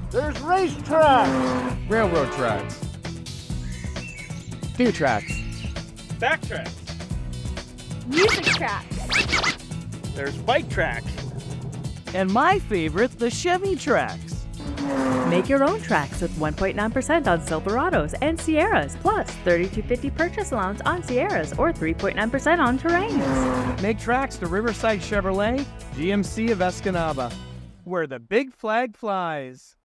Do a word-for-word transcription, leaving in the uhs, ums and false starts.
There's racetrack. Railroad tracks. New tracks. Backtrack. Music tracks. There's bike tracks. And my favorite, the Chevy tracks. Make your own tracks with one point nine percent on Silverados and Sierras, plus thirty-two fifty purchase allowance on Sierras or three point nine percent on Terrains. Make tracks to Riverside Chevrolet, G M C of Escanaba, where the big flag flies.